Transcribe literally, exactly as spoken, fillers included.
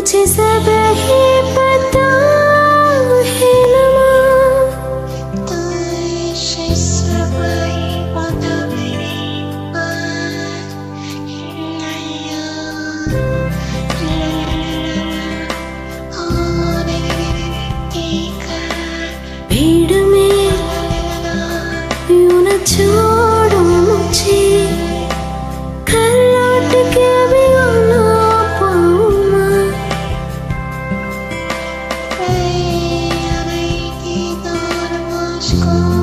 मुझे सब ही पता है नमा तुझे सब ही पता भीड़ में यूं न छोड़ो मुझे घर लौट के भी आना पाऊं मैं की दूर मुझको